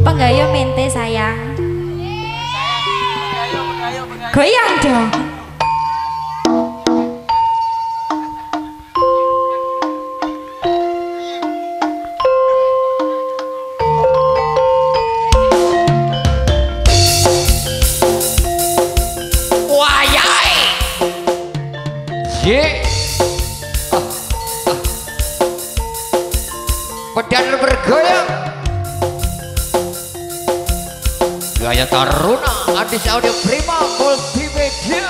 Penggayo mente sayang. Goyang dong. Wayai. Ye. Pedang bergoyang. Gaya Taruna Adis Audio Prima Multimedia.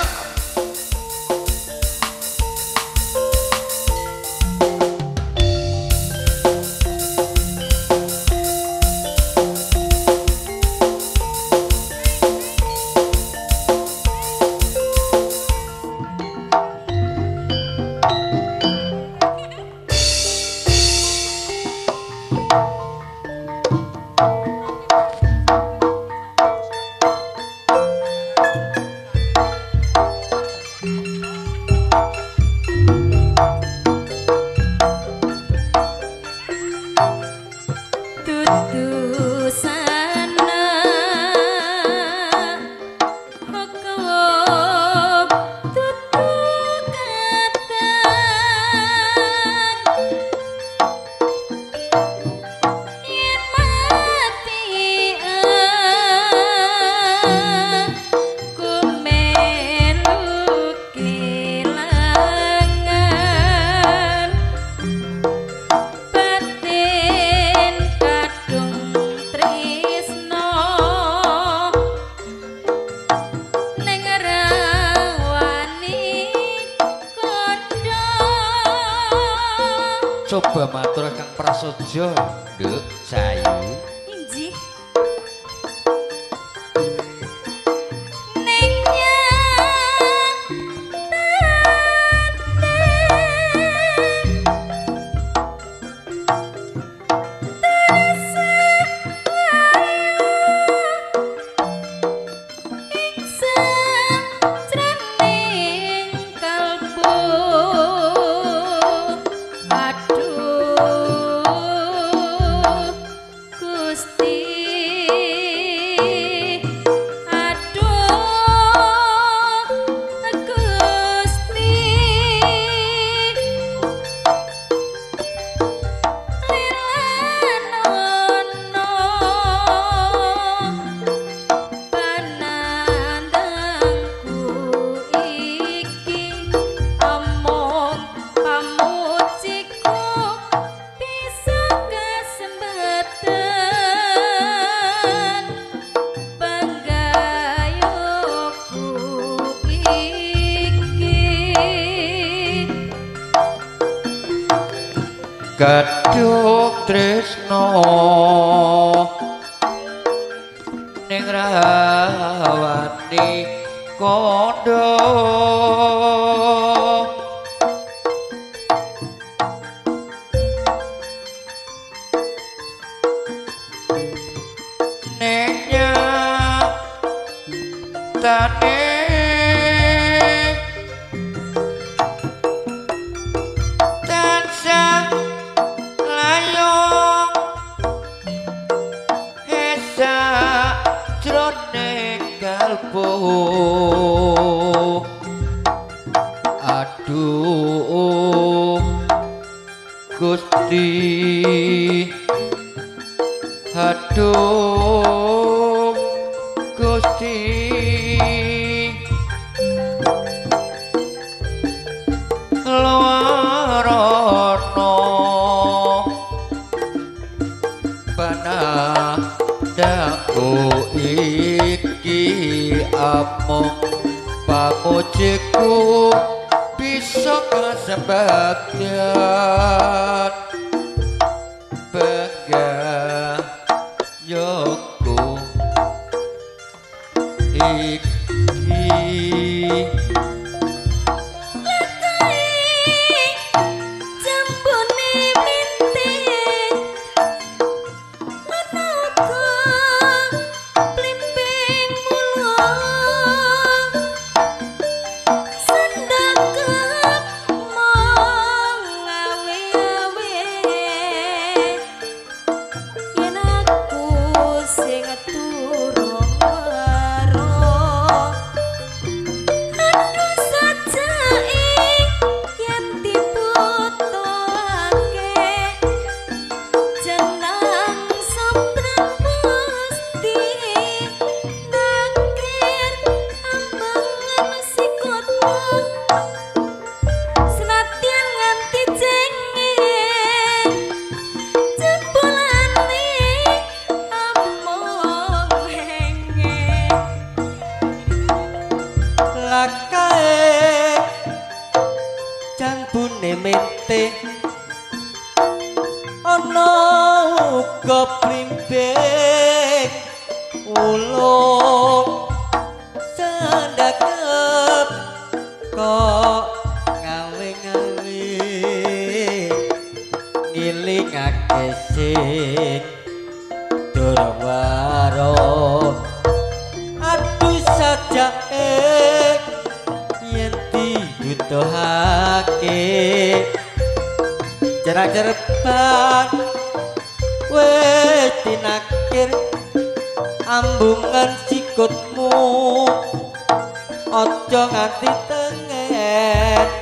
Coba matur Kang Prasojo, Nduk, sayu. Injih. Kaduk tresno ning rawani kondo nenya tane aduh Gusti aduh Gusti lorono panadaku iki amung pamujiku bisa kesebagyan bagayoku iki Yen aku mente ana uga blimbing ulung sandakep kok ngawe-ngawe ngilingake sing durung waro aduh sajake yen dibutuhake jarak-jarakan wis tinakir ambungan sikutmu aja nganti tengen